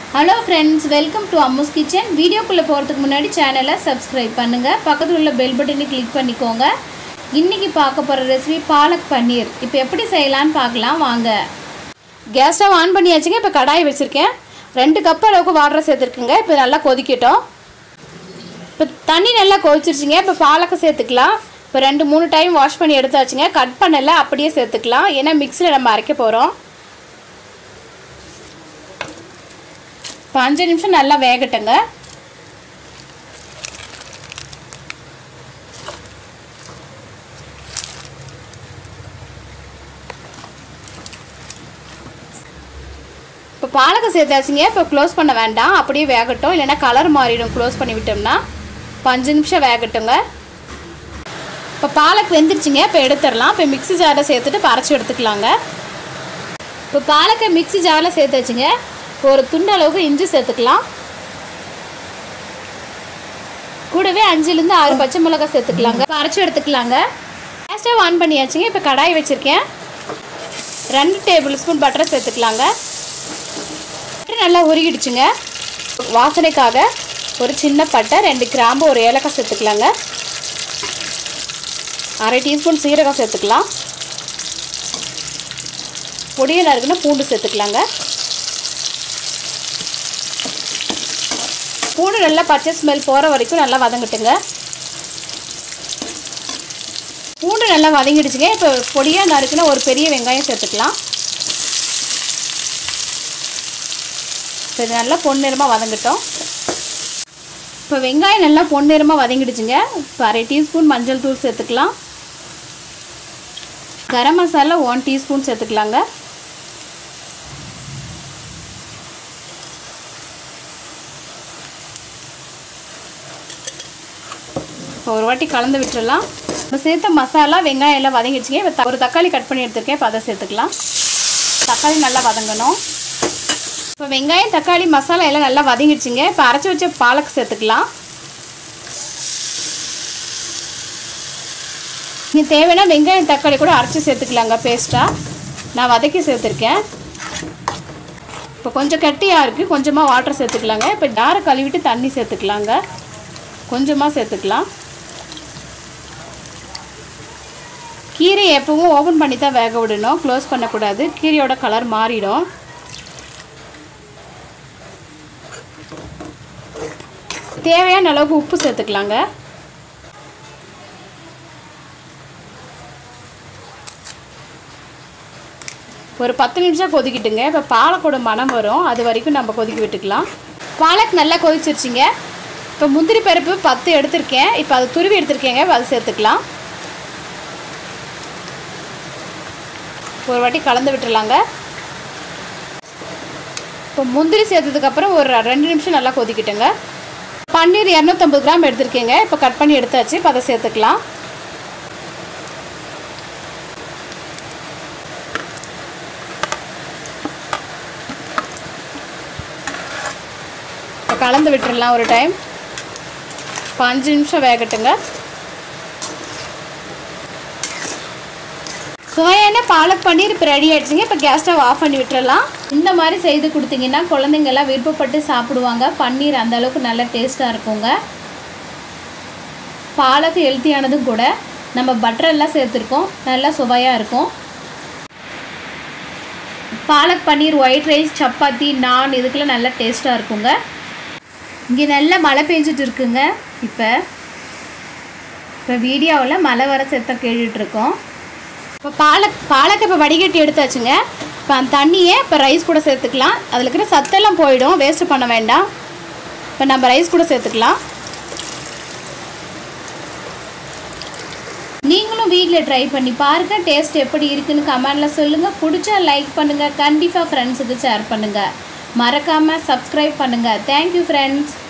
Hello friends, welcome to Ammu's Kitchen. Video குள்ள போறதுக்கு முன்னாடி சேனலை subscribe பண்ணுங்க. பக்கத்துல உள்ள bell button-ஐ click பண்ணிக்கோங்க. இன்னைக்கு பார்க்க போற ரெசிபி பாலக் பன்னீர். இப்போ எப்படி செய்யலாம்னு பார்க்கலாம் வாங்க. கேஸ் ஸ்டவ் ஆன் பண்ணியாச்சுங்க. இப்போ கடாய் வச்சிருக்கேன். 2 கப் அளவுக்கு வாட்டர் சேர்த்துருக்கேங்க. இப்போ நல்லா கொதிக்கட்டும். இப்போ தண்ணி நல்லா கொதிச்சிருச்சுங்க. இப்போ பாலக்க சேர்த்துக்கலாம். இப்போ 2-3 டைம் வாஷ் பண்ணி எடுத்தாச்சுங்க. கட் பண்ணல அப்படியே சேர்த்துக்கலாம். ஏன்னா மிக்ஸில நம்ம அரைக்க போறோம். 5 நிமிஷம் நல்லா வேகட்டுங்க. இப்போ பாலக்க சேர்த்தாச்சுங்க. இப்போ க்ளோஸ் பண்ண வேண்டாம், அப்படியே வேகட்டும், இல்லைன்னா கலர் மாறிடும். க்ளோஸ் பண்ணி விட்டோம்னா 5 நிமிஷம் வேகட்டுங்க. இப்போ பாலக் வெந்துருச்சுங்க. இப்போ எடுத்துடலாம். இப்போ மிக்ஸி ஜாரில் சேர்த்துட்டு அரைச்சி எடுத்துக்கலாங்க. இப்போ பாலக்கை மிக்ஸி ஜாரில் சேர்த்தாச்சுங்க. ஒரு துண்டு அளவுக்கு இஞ்சி சேர்த்துக்கலாம். கூடவே 5-6 பச்சை மிளகாய் சேர்த்துக்கலாங்க. அரைச்சி எடுத்துக்கலாங்க. கேஸ் ஸ்டவ் ஆன் பண்ணியாச்சுங்க. இப்போ கடாய் வச்சுருக்கேன். 2 டேபிள் ஸ்பூன் பட்டரை சேர்த்துக்கலாங்க. பட்டர் நல்லா உருகிடுச்சுங்க. வாசனைக்காக ஒரு சின்ன பட்டை, 2 கிராம்பு, ஒரு ஏலக்காய் சேர்த்துக்கலாங்க. 1/2 டீஸ்பூன் சீரகம் சேர்த்துக்கலாம். பொடியை நறுக்குன்னா பூண்டு சேர்த்துக்கலாங்க. பூண்டு நல்லா பச்சை ஸ்மெல் போகிற வரைக்கும் நல்லா வதங்கட்டுங்க. பூண்டு நல்லா வதங்கிடுச்சுங்க. இப்போ பொடியாக நறுக்குன்னா ஒரு பெரிய வெங்காயம் சேர்த்துக்கலாம். இப்போ இது நல்லா பொன்னிறமாக வதங்கட்டும். இப்போ வெங்காயம் நல்லா பொன்னிறமாக வதங்கிடுச்சுங்க. இப்போ 1/2 டீஸ்பூன் மஞ்சள் தூள் சேர்த்துக்கலாம். கரம் மசாலா 1 டீஸ்பூன் சேர்த்துக்கலாங்க. ஒரு வாட்டி கலந்து விட்டுறலாம். இப்போ சேர்த்த மசாலா வெங்காயம் எல்லாம் வதங்கிடுச்சுங்க. இப்போ ஒரு தக்காளி கட் பண்ணி எடுத்துருக்கேன். இப்போ அதை சேர்த்துக்கலாம். தக்காளி நல்லா வதங்கணும். இப்போ வெங்காயம், தக்காளி, மசாலா எல்லாம் நல்லா வதங்கிடுச்சுங்க. இப்போ அரைச்சி வச்ச பாலக் சேர்த்துக்கலாம். நீங்கள் தேவைன்னா வெங்காயம் தக்காளி கூட அரைச்சி சேர்த்துக்கலாங்க. பேஸ்ட்டாக நான் வதக்கி சேர்த்துருக்கேன். இப்போ கொஞ்சம் கட்டியாக இருக்குது, கொஞ்சமாக வாட்டர் சேர்த்துக்கலாங்க. இப்போ ஜாரை கழுவிட்டு தண்ணி சேர்த்துக்கலாங்க. கொஞ்சமாக சேர்த்துக்கலாம். கீரை எப்பவும் ஓப்பன் பண்ணி தான் வேக விடணும், க்ளோஸ் பண்ணக்கூடாது. கீரையோட கலர் மாறிடும். தேவையான அளவுக்கு உப்பு சேர்த்துக்கலாங்க. ஒரு 10 நிமிஷம் கொதிக்கிட்டுங்க. இப்போ பாலக்கோட மணம் வரும், அது வரைக்கும் நம்ம கொதிக்க விட்டுக்கலாம். பாலக் நல்லா கொதிச்சிருச்சுங்க. இப்போ முந்திரி பருப்பு 10 எடுத்திருக்கேன். இப்போ அது துருவி எடுத்திருக்கேங்க. அது சேர்த்துக்கலாம். ஒரு வாட்டி கலந்து விட்டுறலாங்க. இப்போ முந்திரி சேர்த்ததுக்கப்புறம் ஒரு 2 நிமிஷம் நல்லா கொதிக்கிட்டுங்க. பன்னீர் 250 கிராம் எடுத்திருக்கேங்க. இப்போ கட் பண்ணி எடுத்தாச்சு. இப்போ அதை சேர்த்துக்கலாம். இப்போ கலந்து விட்டுறலாம் ஒரு டைம். 5 நிமிஷம் வேகட்டுங்க. சுவையான பாலக் பன்னீர் இப்போ ரெடி ஆகிடுச்சிங்க. இப்போ கேஸ் ஸ்டவ் ஆஃப் பண்ணி விட்டுறலாம். இந்த மாதிரி செய்து கொடுத்தீங்கன்னா குழந்தைங்கள்லாம் விருப்பப்பட்டு சாப்பிடுவாங்க. பன்னீர் அந்தளவுக்கு நல்ல டேஸ்ட்டாக இருக்குங்க. பாலக் ஹெல்த்தியானதும் கூட. நம்ம பட்டரெல்லாம் சேர்த்துருக்கோம், நல்லா சுவையாக இருக்கும். பாலக் பன்னீர் ஒயிட் ரைஸ், சப்பாத்தி, நான் இதுக்கெல்லாம் நல்லா டேஸ்ட்டாக இருக்குங்க. இங்கே நல்லா மழை பெஞ்சிட்டு இருக்குங்க. இப்போ வீடியோவில் மழை வர சத்தம் கேட்டுட்ருக்கோம். இப்போ பாலக்கை இப்போ வடிகட்டி எடுத்தாச்சுங்க. இப்போ அந்த தண்ணியை இப்போ ரைஸ் கூட சேர்த்துக்கலாம். அதில் இருக்கிற சத்தெல்லாம் போயிடும், வேஸ்ட்டு பண்ண வேண்டாம். இப்போ நம்ம ரைஸ் கூட சேர்த்துக்கலாம். நீங்களும் வீட்டில் ட்ரை பண்ணி பாருங்கள். டேஸ்ட் எப்படி இருக்குன்னு கமெண்டில் சொல்லுங்கள். பிடிச்சா லைக் பண்ணுங்கள். கண்டிப்பாக ஃப்ரெண்ட்ஸுக்கு ஷேர் பண்ணுங்கள். மறக்காமல் சப்ஸ்கிரைப் பண்ணுங்கள். Thank you friends.